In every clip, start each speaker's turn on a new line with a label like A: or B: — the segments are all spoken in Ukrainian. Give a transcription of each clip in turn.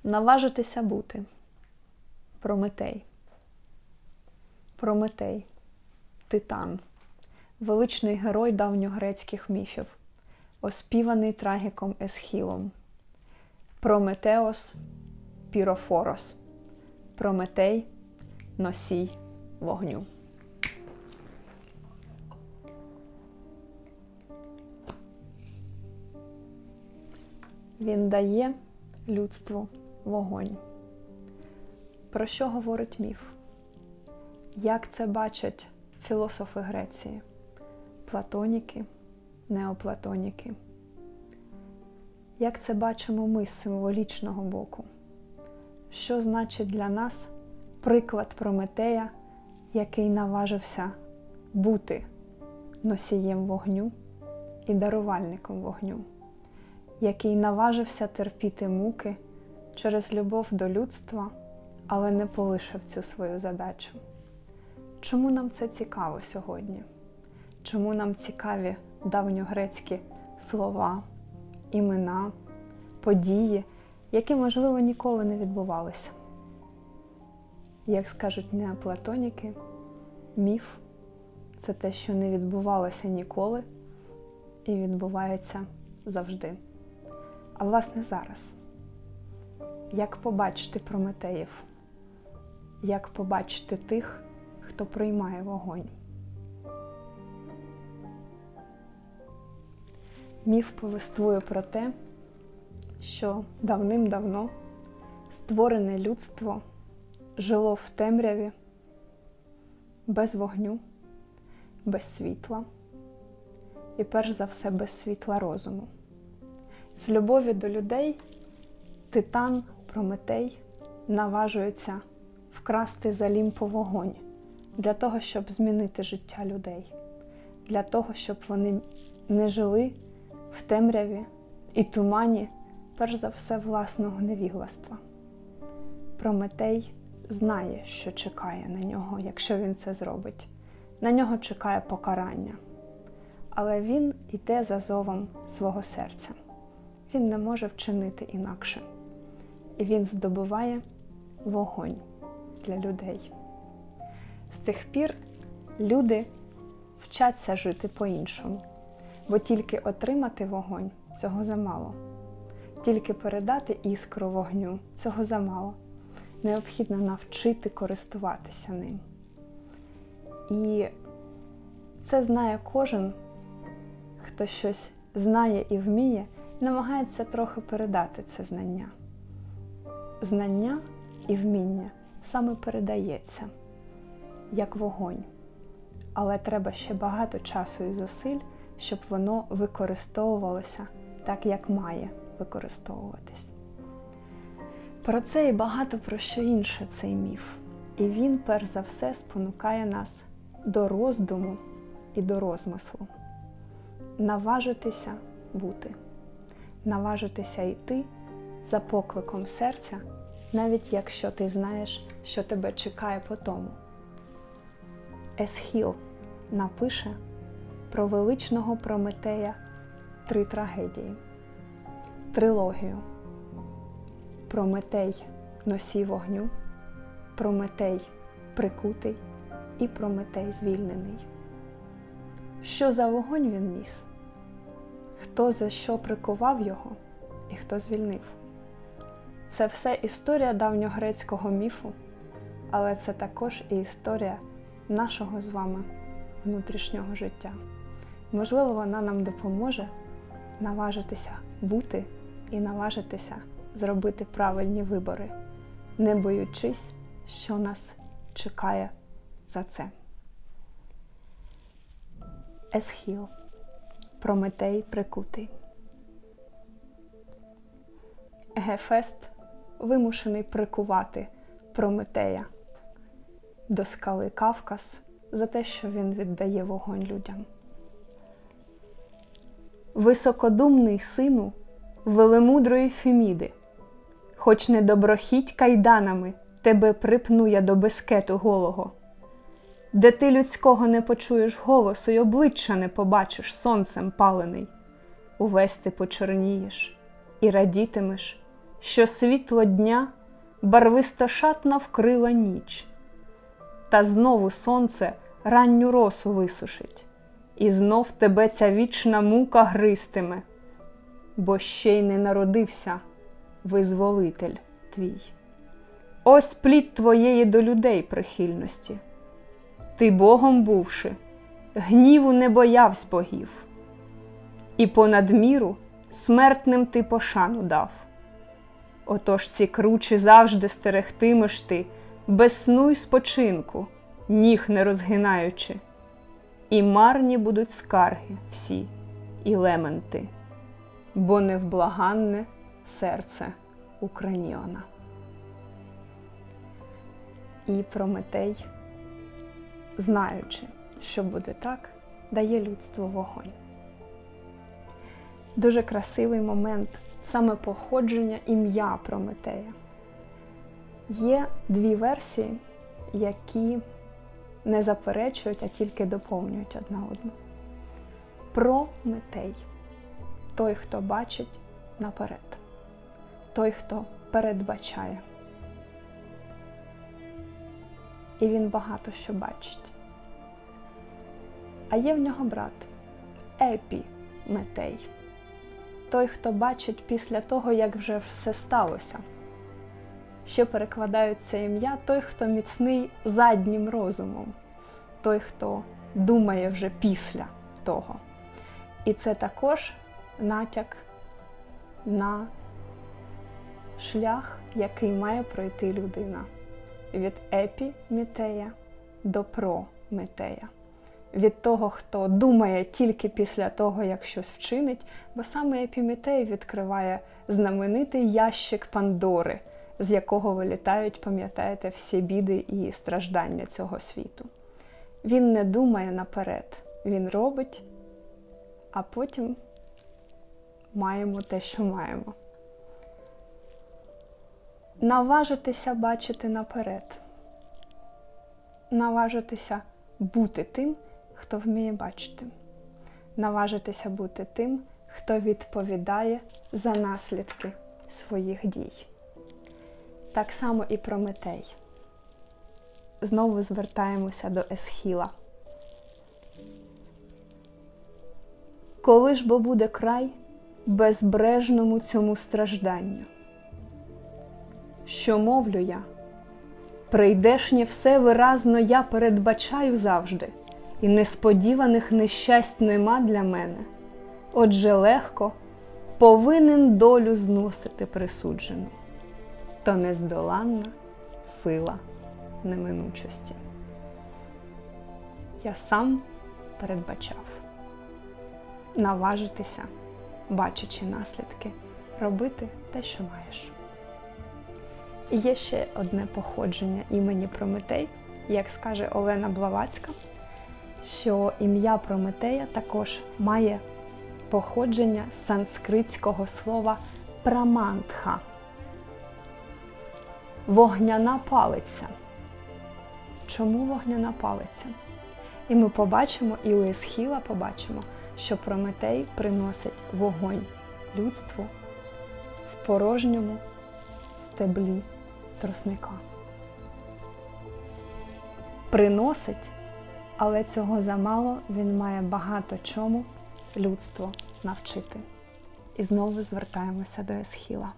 A: Наважитися бути. Прометей. Прометей. Титан. Величний герой давньогрецьких міфів. Оспіваний трагіком Есхілом. Прометеос – Пірофорос. Прометей – носій вогню. Він дає людству вогонь. Про що говорить міф? Як це бачать філософи Греції? Платоніки, неоплатоніки. Як це бачимо ми з символічного боку? Що значить для нас приклад Прометея, який наважився бути носієм вогню і дарувальником вогню? Який наважився терпіти муки через любов до людства, але не полишив цю свою задачу. Чому нам це цікаво сьогодні? Чому нам цікаві давньогрецькі слова, імена, події, які, можливо, ніколи не відбувалися? Як скажуть неоплатоніки, міф – це те, що не відбувалося ніколи і відбувається завжди. А власне зараз. Як побачити Прометеїв? Як побачити тих, хто приймає вогонь? Міф повествує про те, що давним-давно створене людство жило в темряві, без вогню, без світла і, перш за все, без світла розуму. З любові до людей Титан, Прометей, наважується вкрасти з Олімпу вогонь для того, щоб змінити життя людей, для того, щоб вони не жили в темряві і тумані, перш за все, власного невігластва. Прометей знає, що чекає на нього, якщо він це зробить. На нього чекає покарання. Але він йде за зовом свого серця. Він не може вчинити інакше. І він здобуває вогонь для людей. З тих пір люди вчаться жити по-іншому. Бо тільки отримати вогонь – цього замало. Тільки передати іскру вогню – цього замало. Необхідно навчити користуватися ним. І це знає кожен, хто щось знає і вміє, намагається трохи передати це знання. Знання і вміння саме передається, як вогонь. Але треба ще багато часу і зусиль, щоб воно використовувалося так, як має використовуватись. Про це і багато про що інше цей міф. І він, перш за все, спонукає нас до роздуму і до розмислу. Наважитися бути. Наважитися йти за покликом серця, навіть якщо ти знаєш, що тебе чекає по тому. Есхіл напише про величного Прометея 3 трагедії. Трилогію. Прометей – носій вогню, Прометей – прикутий і Прометей – звільнений. Що за вогонь він ніс? Хто за що прикував його і хто звільнив? Це все історія давньогрецького міфу, але це також і історія нашого з вами внутрішнього життя. Можливо, вона нам допоможе наважитися бути і наважитися зробити правильні вибори, не боючись, що нас чекає за це. Есхіл. Прометей прикутий. Гефест вимушений прикувати Прометея до скали Кавказ за те, що він віддає вогонь людям. Високодумний сину велемудрої Феміди, хоч не доброхіть кайданами тебе припну я до бескету голого, де ти людського не почуєш голосу й обличчя не побачиш сонцем палений, увесь ти почорнієш і радітимеш,
B: що світло дня барвисто-шатна вкрила ніч. Та знову сонце ранню росу висушить, і знов тебе ця вічна мука гристиме, бо ще й не народився визволитель твій. Ось плід твоєї до людей прихильності. Ти Богом бувши, гніву не боявсь богів, і понад міру смертним ти пошану дав. Отож ці кручі завжди стерегтимеш ти, без сну й спочинку, ніг не розгинаючи. І марні будуть скарги всі, і лементи, бо невблаганне серце Украніона. І Прометей, знаючи, що буде так, дає людству вогонь. Дуже красивий момент саме походження ім'я Прометея. Є дві версії, які не заперечують, а тільки доповнюють одна одну. Прометей – той, хто бачить наперед, той, хто передбачає. І він багато що бачить. А є в нього брат Епіметей – той, хто бачить після того, як вже все сталося. Ще перекладають це ім'я той, хто міцний заднім розумом, той, хто думає вже після того. І це також натяк на шлях, який має пройти людина. Від Епіметея до Прометея. Від того, хто думає тільки після того, як щось вчинить, бо саме Епіметей відкриває знаменитий ящик Пандори, з якого вилітають, пам'ятаєте, всі біди і страждання цього світу. Він не думає наперед, він робить, а потім маємо те, що маємо. Наважитися бачити наперед. Наважитися бути тим, хто вміє бачити. Наважитися бути тим, хто відповідає за наслідки своїх дій. Так само і Прометей. Знову звертаємося до Есхіла. Коли ж бо буде край безбрежному цьому стражданню? Що мовлю я? Прийдешнє все виразно я передбачаю завжди, і несподіваних нещасть нема для мене. Отже легко повинен долю зносити присуджену. То нездоланна сила неминучості. Я сам передбачав. Наважитися, бачачи наслідки, робити те, що маєш. І є ще одне походження імені Прометей, як скаже Олена Блаватська, що ім'я Прометея також має походження з санскритського слова прамантха. Вогняна палиця. Чому вогняна палиця? І ми побачимо, і у Есхіла побачимо, що Прометей приносить вогонь людству в порожньому стеблі тростника. Приносить, але цього замало, він має багато чому людство навчити. І знову звертаємося до Есхіла.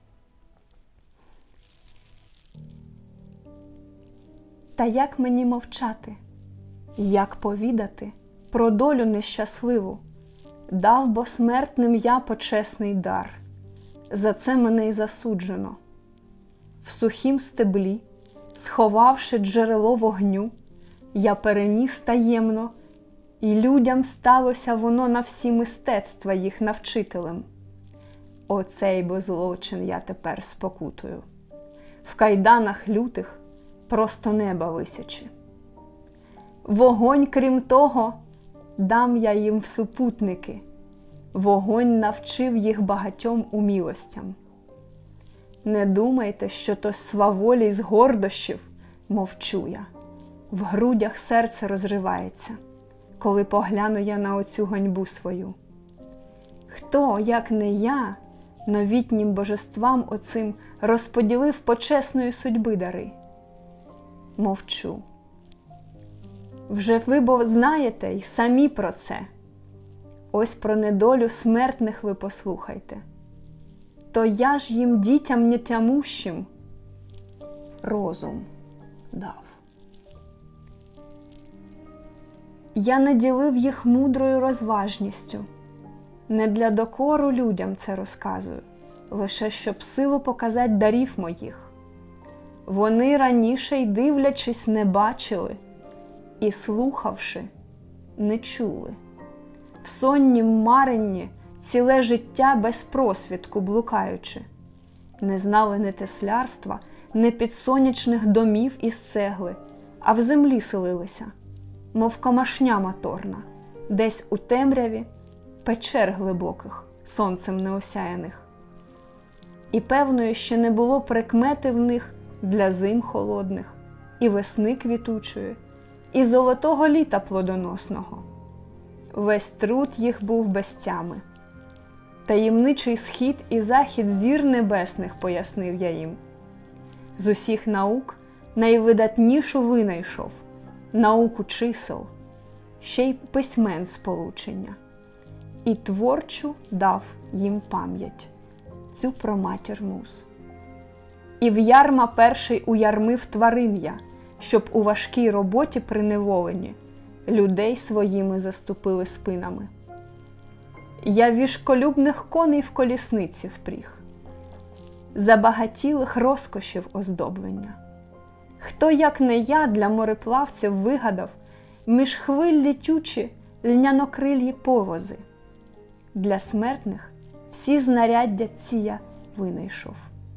B: Та як мені мовчати? Як повідати про долю нещасливу? Дав бо смертним я почесний дар. За це мене й засуджено. В сухім стеблі, сховавши джерело вогню, я переніс таємно, і людям сталося воно на всі мистецтва їх навчителем. Оцей бо злочин я тепер спокутую. В кайданах лютих просто неба висячи. Вогонь, крім того, дам я їм в супутники. Вогонь навчив їх багатьом умілостям. Не думайте, що то сваволі з гордощів, мовчу я. В грудях серце розривається, коли погляну я на оцю ганьбу свою. Хто, як не я, новітнім божествам оцим розподілив почесної судьби дари. Мовчу. Вже ви бо знаєте й самі про це. Ось про недолю смертних ви послухайте. То я ж їм дітям нетямущим розум дав. Я не ділив їх мудрою розважністю. Не для докору людям це розказую, лише щоб силу показать дарів моїх. Вони раніше й дивлячись не бачили, і слухавши не чули. В соннім маренні ціле життя без просвідку блукаючи. Не знали не теслярства, не підсонячних домів із цегли, а в землі селилися, мов камашня моторна, десь у темряві печер глибоких, сонцем неосяяних. І певної ще не було прикмети в них для зим холодних, і весни квітучої, і золотого літа плодоносного. Весь труд їх був без тями. Таємничий схід і захід зір небесних пояснив я їм. З усіх наук найвидатнішу винайшов науку чисел, ще й письмен сполучення. І творчу дав їм пам'ять, цю про матір муз. І в ярма перший уярмив тварин я, щоб у важкій роботі приневолені людей своїми заступили спинами. Я вішколюбних коней в колісниці впріг, забагатілих розкошів оздоблення. Хто, як не я, для мореплавців вигадав між хвиль літючі льнянокрильї повози. Для смертних всі знаряддя ці я винайшов.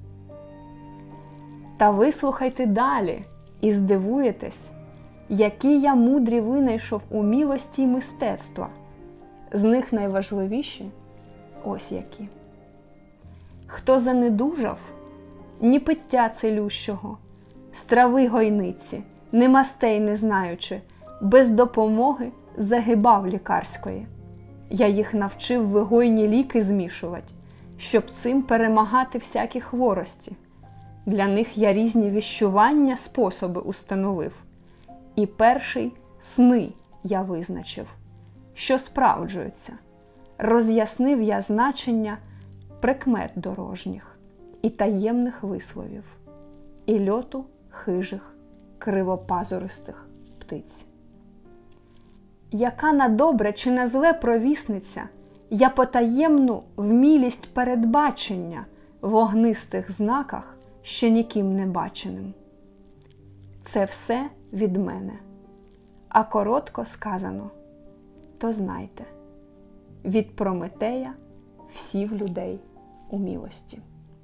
B: Та вислухайте далі і здивуєтесь, які я мудрі винайшов умілості й мистецтва. З них найважливіші ось які. Хто занедужав, ні пиття целющого, страви гойниці, ні мастей не знаючи, без допомоги загибав лікарської. Я їх навчив вигойні ліки змішувати, щоб цим перемагати всякі хворості. Для них я різні віщування способи установив. І перший сни я визначив, що справджуються. Роз'яснив я значення прикмет дорожніх і таємних висловів, і льоту хижих, кривопазуристих птиць. Яка на добре чи на зле провісниця, я потаємну вмілість передбачення в огнистих знаках, ще ніким не баченим. Це все від мене, а коротко сказано, то знайте, від Прометея всі в людей умілості.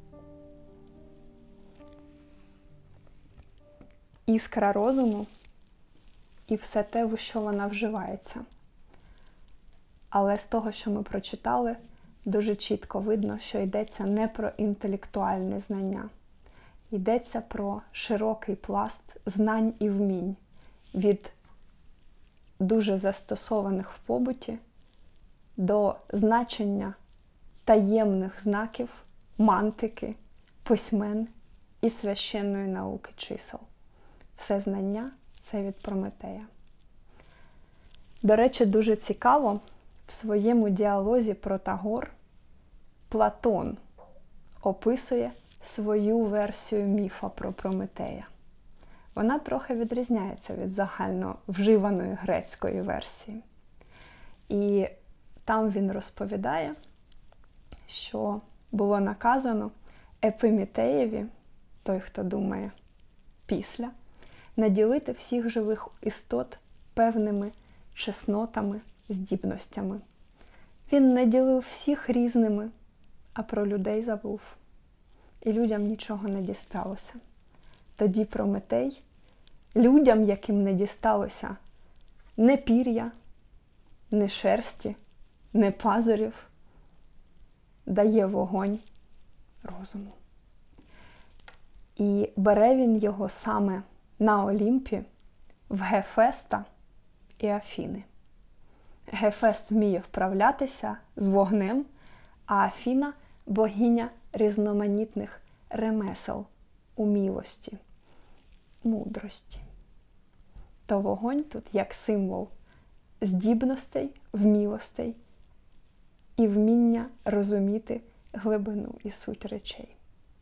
A: Іскра розуму і все те, в що вона вживається. Але з того, що ми прочитали, дуже чітко видно, що йдеться не про інтелектуальне знання. Йдеться про широкий пласт знань і вмінь від дуже застосованих в побуті до значення таємних знаків, мантики, письмен і священної науки чисел. Все знання – це від Прометея. До речі, дуже цікаво, в своєму діалозі Протагор Платон описує свою версію міфа про Прометея. Вона трохи відрізняється від загально вживаної грецької версії. І там він розповідає, що було наказано Епімітеєві, той, хто думає після, наділити всіх живих істот певними чеснотами, здібностями. Він наділив всіх різними, а про людей забув. І людям нічого не дісталося. Тоді Прометей людям, яким не дісталося не пір'я, не шерсті, не пазурів, дає вогонь розуму. І бере він його саме на Олімпі в Гефеста і Афіни. Гефест вміє вправлятися з вогнем, а Афіна богиня різноманітних ремесел, умілості, мудрості. То вогонь тут як символ здібностей, вмілостей і вміння розуміти глибину і суть речей.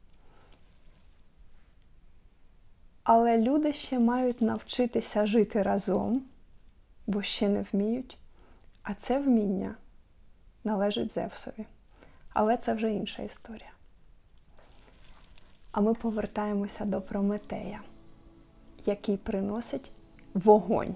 A: Але люди ще мають навчитися жити разом, бо ще не вміють, а це вміння належить Зевсові. Але це вже інша історія. А ми повертаємося до Прометея, який приносить вогонь.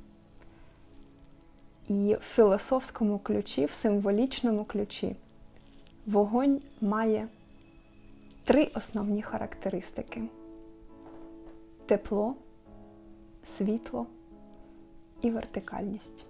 A: І в філософському ключі, в символічному ключі, вогонь має 3 основні характеристики. Тепло, світло і вертикальність.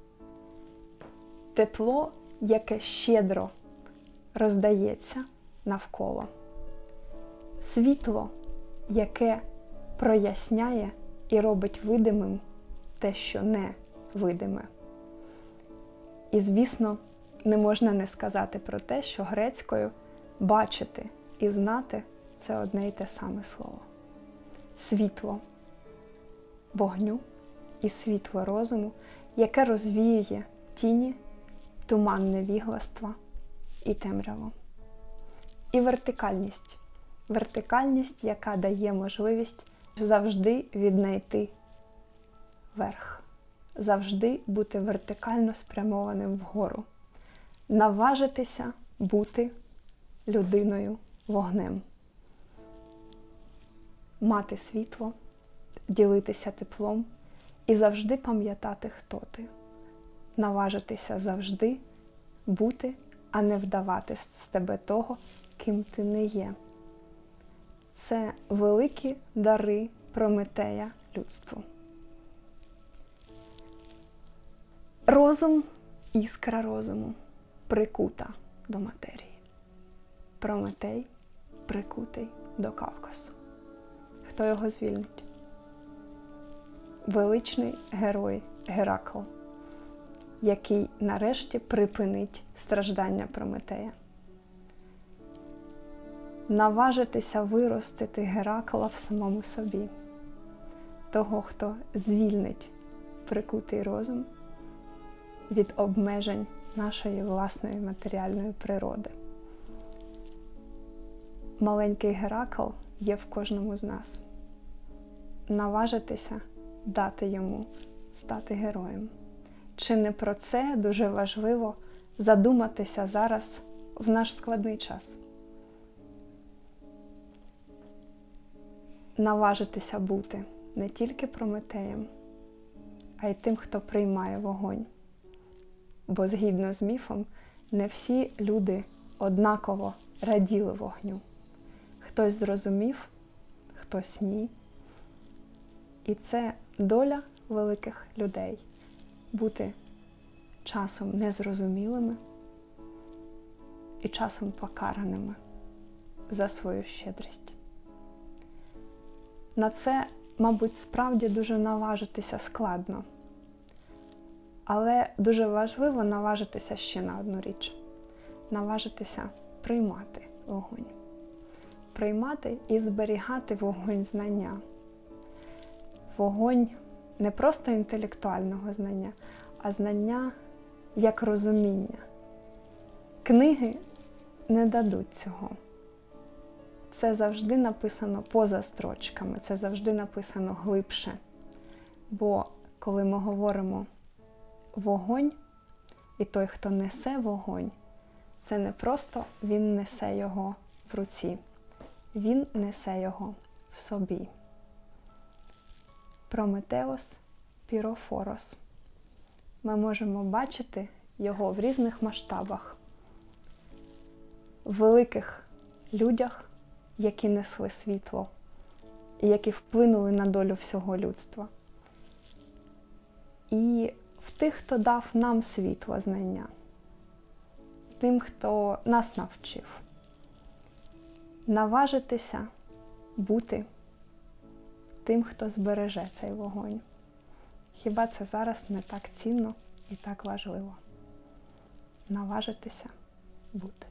A: Тепло, яке щедро роздається навколо. Світло, яке проясняє і робить видимим те, що не видиме. І, звісно, не можна не сказати про те, що грецькою бачити і знати – це одне й те саме слово. Світло вогню і світло розуму, яке розвіює тіні, туман невігластва і темряву. І вертикальність. Вертикальність, яка дає можливість завжди віднайти верх. Завжди бути вертикально спрямованим вгору. Наважитися бути людиною вогнем. Мати світло, ділитися теплом і завжди пам'ятати, хто ти. Наважитися завжди бути, а не вдавати з тебе того, ким ти не є. Це великі дари Прометея людству. Розум, іскра розуму, прикута до матерії. Прометей прикутий до Кавказу. Хто його звільнить? Величний герой Геракл, який нарешті припинить страждання Прометея. Наважитися виростити Геракла в самому собі. Того, хто звільнить прикутий розум від обмежень нашої власної матеріальної природи. Маленький Геракл є в кожному з нас. Наважитися дати йому стати героєм. Чи не про це дуже важливо задуматися зараз в наш складний час? Наважитися бути не тільки Прометеєм, а й тим, хто приймає вогонь. Бо згідно з міфом, не всі люди однаково раділи вогню. Хтось зрозумів, хтось ні. І це доля великих людей – бути часом незрозумілими і часом покараними за свою щедрість. На це, мабуть, справді дуже наважитися складно. Але дуже важливо наважитися ще на одну річ. Наважитися приймати вогонь. Приймати і зберігати вогонь знання. Вогонь не просто інтелектуального знання, а знання як розуміння. Книги не дадуть цього. Це завжди написано поза строчками, це завжди написано глибше. Бо коли ми говоримо вогонь, і той, хто несе вогонь, це не просто він несе його в руці, він несе його в собі. Прометеос Пірофорос. Ми можемо бачити його в різних масштабах. В великих людях, які несли світло, і які вплинули на долю всього людства. І в тих, хто дав нам світло знання, тим, хто нас навчив. Наважитися бути тим, хто збереже цей вогонь. Хіба це зараз не так цінно і так важливо? Наважитися бути.